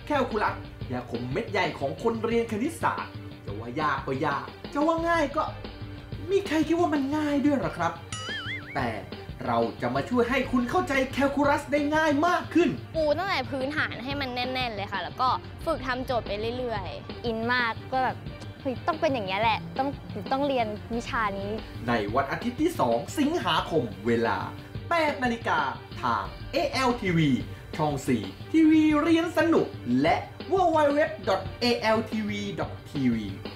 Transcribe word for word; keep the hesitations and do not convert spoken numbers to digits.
แคลคูลัสยาขมเม็ดใหญ่ของคนเรียนคณิตศาสตร์จะว่ายากก็ยากจะว่าง่ายก็มีใครคิดว่ามันง่ายด้วยหรอครับแต่เราจะมาช่วยให้คุณเข้าใจแคลคูลัสได้ง่ายมากขึ้นปูตั้งแต่พื้นฐานให้มันแน่นๆเลยค่ะแล้วก็ฝึกทำโจทย์ไปเรื่อยๆอินมากก็แบบเฮ้ยต้องเป็นอย่างนี้แหละต้องต้องเรียนวิชานี้ในวันอาทิตย์ที่สองสิงหาคมเวลาแปดนาฬิกาทาง เอ แอล ที วี ช่องสี่ทีวีเรียนสนุกและ ดับเบิลยู ดับเบิลยู ดับเบิลยู ดอท เอ แอล ที วี ดอท ที วี